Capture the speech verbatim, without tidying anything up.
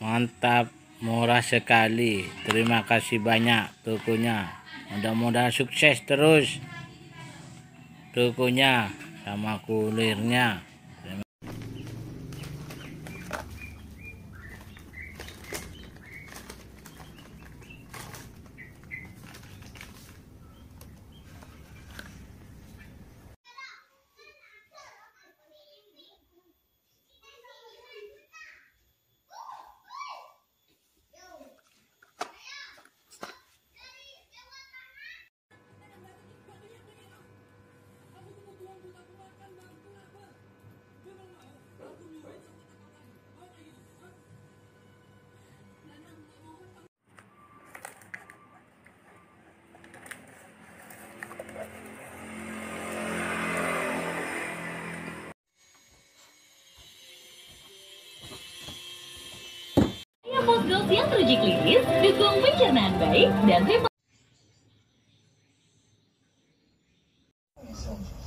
Mantap, murah sekali. Terima kasih banyak tokonya. Mudah-mudahan sukses terus tokonya sama kulirnya. Postgos yang teruji klinis, dukung pencernaan baik dan